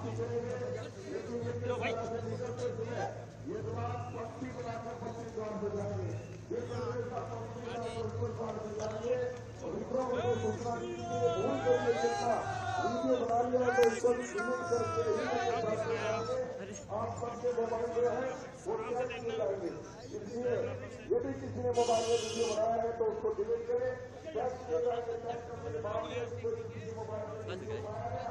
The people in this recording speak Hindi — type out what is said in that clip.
आप सबके मोबाइल जो है वो कैश किए जाएंगे। इसलिए यदि किसी ने मोबाइल में वीडियो बनाया है तो उसको डिलीट करें। कैश किए जाएंगे। कैश करने के बाद किसी मोबाइल में